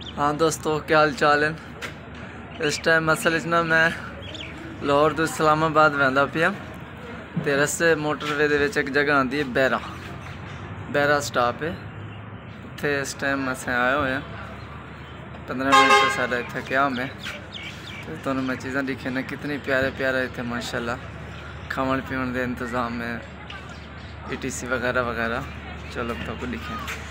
हाँ दोस्तों, क्या हाल चाल है। इस टाइम असल ना मैं लाहौर तो इस्लामाबाद वैंदा पिया ते रस्ते मोटरवे दे विच एक जगह आती है बैरा स्टॉप है। इत्थे इस टाइम असें आए हुए हैं 15 मिनट से साढ़ा इत्थे क्याम है। तो तुहानूं मैं चीज़ां दिखे ना कितनी प्यारे इत्थे माशाल्लाह खावन पीवन के इंतज़ाम है, ETC वगैरह वगैरह। चलो अब तक दिखे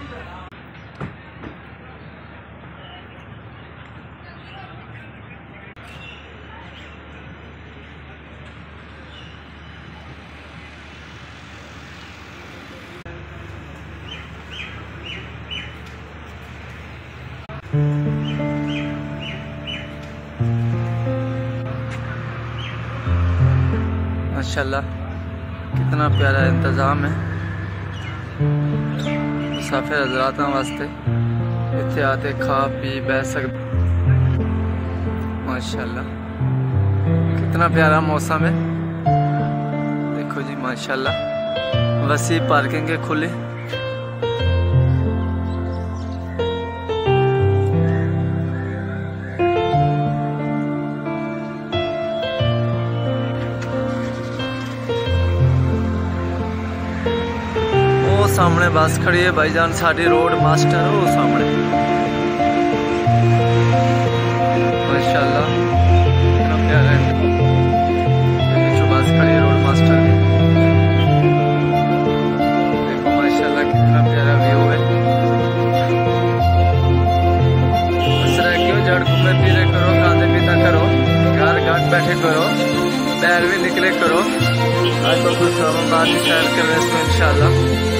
माशाल्लाह कितना प्यारा इंतज़ाम है मुसाफिर हजरात वास्ते। इत्थे आते खा पी बह सकते। माशाल्लाह कितना प्यारा मौसम है। देखो जी माशाल्लाह वसी पार्किंग है खुली। सामने बस खड़ी है भाईजान, साड़ी रोड मास्टर हो सामने माशाल्लाह कितना प्यारा है। जो बस खड़ी है रोड मास्टर की, देखो माशाल्लाह कितना प्यारा व्यू है। बस रह क्यों जड़ घूमे फिरे करो, खाते पीता करो, घर घाट बैठे करो, पैर भी निकले करो। आज तो कुछ बात सैर कर रहे हैं इंशाल्लाह।